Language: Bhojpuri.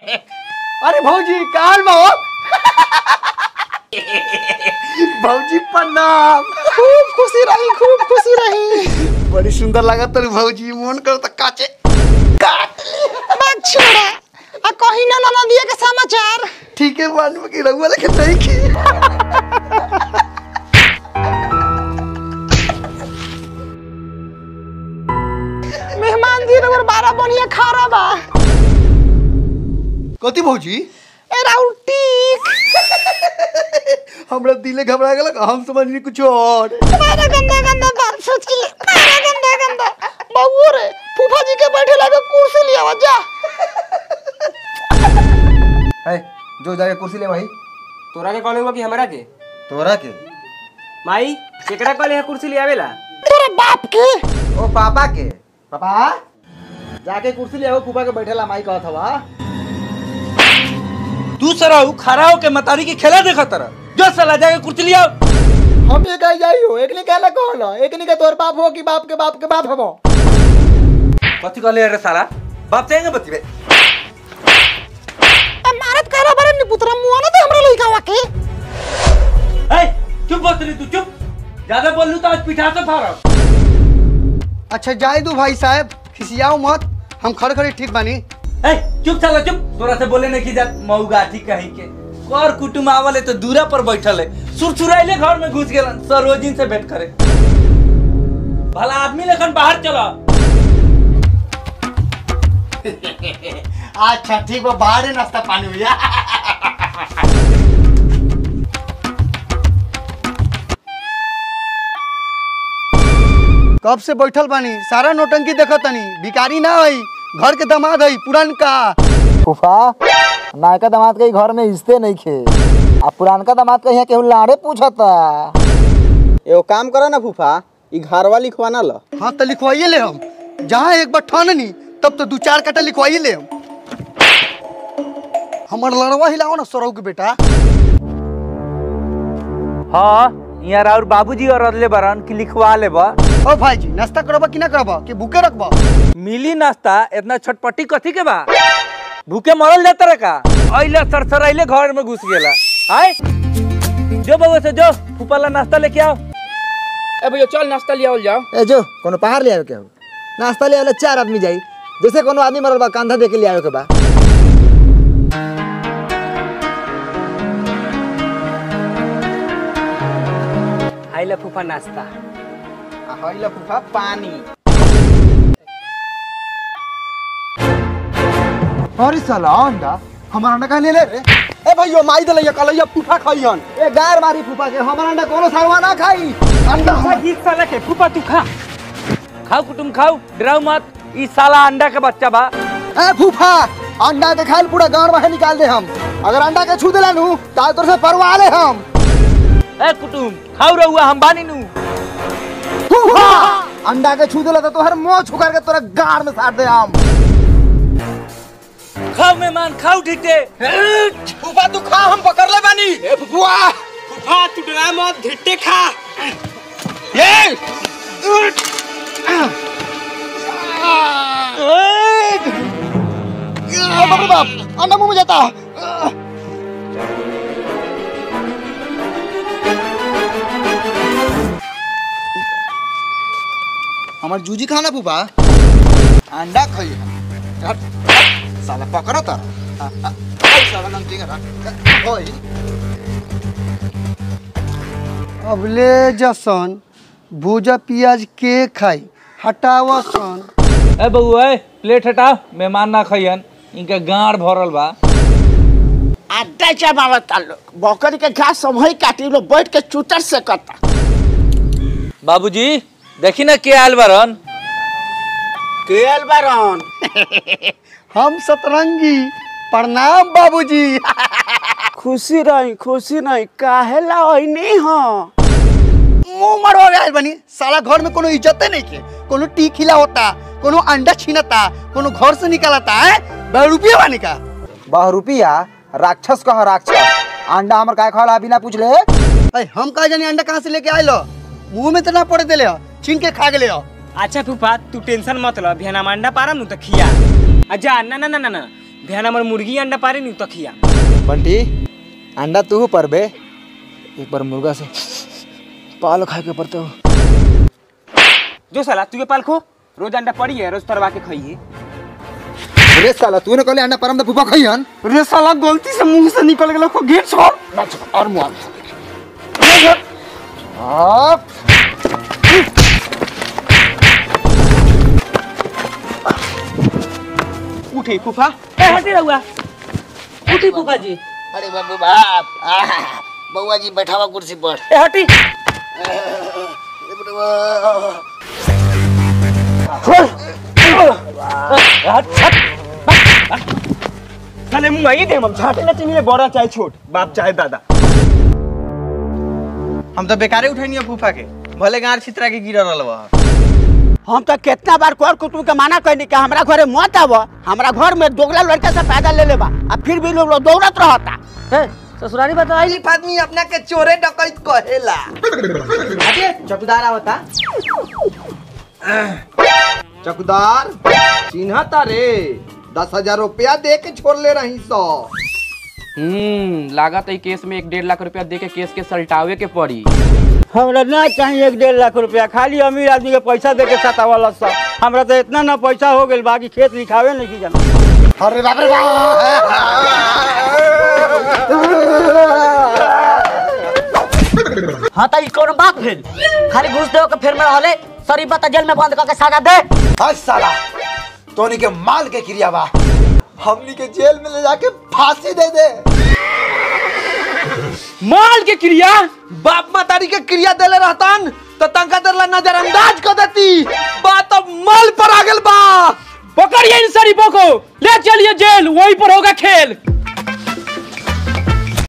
अरे भौजी काल बाओ भौजी प्रणाम। खूब खुशी रही। बड़ी सुंदर लगा तेरे भौजी, मन कर तो काचे काट बात छोड़ा आ कहीं ना दिया के समाचार। ठीक है मान में की रहुआ लेके नहीं की। मेहमान जी रबर 12 बनिया खा रहा बा। कथी भौजी? ए राउटी हमरा दिले घबरा गेल, हम समझनी कुछ और। तुम्हारा गंदा बात सोच के तुम्हारा गंदा बबू रे फूफा जी के बैठे लगे कुर्सी ले आवा जा। है जो जाके कुर्सी ले भाई। तोरा के कॉल हुआ कि हमरा के? तोरा के माई केकरा कॉल है कुर्सी ले आवेला? तेरे बाप के। ओ पापा के। पापा जाके कुर्सी ले आओ, फूफा के बैठेला माई कहत हवा। तू सराऊ खड़ा हो के मतारी की खेला देखा तरह जो साला जाके कुर्सी ले आओ। हम ये कह जाई हो, एकनी कहला कहला, एकनी के तोर बाप हो कि बाप के बाप हबो। कथी कहले रे साला? बाप चाहेंगे बतिबे। मारत करा बारे नि पुत्रा मुआ ना दे हमरा लइकावा के। ए चुप बस रे तू चुप। ज्यादा बोल लू तो आज पिठा से फाड़ब। अच्छा जाए दो भाई साहब, खिसियाओ मत, हम खड़े ठीक बानी। ए चुप साला चुप, तोरा से बोले नहीं की जात मऊगाठी कहीं के। कर कुटुम आवले तो दूरा पर बैठल है, सुरसुराइले घर में घुस गेलन सरोजिन से भेंट करे। भला आदमी लेखन बाहर चला। अच्छा ठीक बा, बाहर नाश्ता पानी हुआ। कब से बैठल बानी, सारा नोटंकी देखत तनी, भिखारी ना हई, घर के दामाद हई पुरानका। फूफा नायका दामाद के घर में हिस्से नहीं खे, आ पुरानका दामाद के यहाँ केहू लाड़े पूछता। एगो काम करो ना फूफा, ई घरवा लिखवाना ल। हाँ तो लिखवाइए ले हम, जहाँ एक बार ठाननी तब तो 2-4 कटा लिखवाइए ले हम। हमार लड़वा हिलाओ ना सौरव के बेटा। हाँ यार और बाबूजी और अदले बरन की लिखवा लेबा। ओ भाई जी नाश्ता करबा कि ना करबा कि भूखे रखबा? मिली नाश्ता, इतना छटपटी कथी के बा? भूखे मरल जाता रे का? आइले सरसराइले घर में घुस गेला। आय जो बाबू से जो फूफाला नाश्ता लेके आओ। ए भैया चल नाश्ता ले आओ जाओ। ए जो कोनो पहाड़ ले आवे के हो, नाश्ता ले आवे 4 आदमी जाई, जैसे कोनो आदमी मरल बा कांधा दे के ले आवे के बा। आइला फूफा नाश्ता, आइला फूफा पानी। अरे साला अंडा हमारा अंडा कहाँ ले ले रे? ए भैया माई दलैया कलैया फूफा खइहन। ए गार मारी फूफा के, हमारा अंडा कोनो सारवा ना खाई। अंडा गीत साला के फूफा तू खा। खाओ कुटुम खाओ, डराओ मत। ई साला अंडा के बच्चा बा। ए फूफा अंडा के खाइल पूरा गांव बाहर निकाल दे हम, अगर अंडा के छू देला नु ताल तोर से परवा ले हम। ए कुटुम खाओ रहुआ, हम बानी नु। फूफा अंडा के छू देला तो तोहर मुंह छुकर के तोरा गार में साट दे हम। खाओ मेहमान खाओ ठीक से। फूफा तू खा, हम पकड़ ले बानी। ए फूफा फूफा तू डरा मत, धिट्टे खा। ये बाप रे बाप, अंडा मुंह में जाता। हमार जूजी खाना फूफा, अंडा खाइए साला पकड़ा था। साला नमकीन है अबले जसन भूजा पियाज के खाई हटावा सन। ए बउआ ए प्लेट हटाओ, मेहमान ना खइयन, इनका गाड़ भरल बा। अड्डा चबावता लोग, बकरी के घास समही काटी लो बैठ के चूतर से कता। बाबूजी देखी ना के आयल बरन। केल बारन हम सतरंगी, प्रणाम बाबूजी। खुशी नहीं काहे ला ओइनी हो। मुंह मरवा गए बनी, साला घर में कोनो इज्जत नहीं के, कोनो टी खिला होता, कोनो अंडा छीनता, कोनो घर से निकालता है। 12 रुपया बानी का 12 रुपया राक्षस कह राक्षस। अंडा हमर काय खाला बिना पूछ ले। हम कहा जानी अंडा कहाँ से लेके आए लो, मुंह में तो ना पड़े देले हो, छीन के खा गेले हो। अच्छा फूफा तू टेंशन मत लो, भेना अंडा पारम नु त खिया। अच्छा ना ना ना ना ना ध्यान हमार मुर्गी अंडा पारे नहीं तखिया। बंटी अंडा तू पर बे, एक बार मुर्गा से पाल खा के पड़ते हो। जो साला तू के पाल खो, रोज अंडा पड़ी है, रोज तरवा के खाइए। अरे साला तूने कहले अंडा परम द फूफा खइहन। रे साला गलती से मुंह से निकल गेलो को गेट छोड़ और मुआ आप उठे फूफा। ए हटे रहुआ। उठी फूफा जी। अरे बाबू बाप बउआ जी बैठावा कुर्सी पर। ए हटी। साले मुंह आई दे हम झाटे ना चिनी बड़ा चाहे छोट, बाप चाहे दादा। हम तो बेकारे उठैनी फूफा के, भले गार छितरा के गिर रहल बा। हम तो कितना बार कर कुटुम के माना कहनी कि हमरा घरे मत आव, हमरा घर में दोगला लड़का से पैदा ले लेबा, अब फिर भी लोग दौड़त रहता। ससुराली बताई आदमी अपना के चोरे डकैत कहेला। अरे चौकीदार आवता। चौकीदार चिन्हता रे, 10,000 रुपया दे के छोड़ ले रही सो। लागत है केस में 1-1.5 लाख रुपया दे के केस के सलटावे के पड़ी। हमरा ना चाहिए 1-1.5 लाख रुपया, खाली अमीर आदमी के पैसा दे के सतावला सब। हमरा तो इतना ना पैसा हो गेल बाकी खेत लिखावे नहीं की जाना। अरे बाप रे हाँ तो कौन बात भेल, खाली घूस दे के फिर में रहले सरी बता जेल में बंद करके सजा दे। आज साला तोनी के माल के क्रिया बा, हमनी के जेल में ले जाके फांसी दे दे। माल के क्रिया बाप मातारी के क्रिया देले रहतन तो तंका दरला नजरअंदाज कर देती। बात अब माल पर आ गेल बा। पकड़िए इन शरीफों को, ले चलिए जेल, वहीं पर होगा खेल।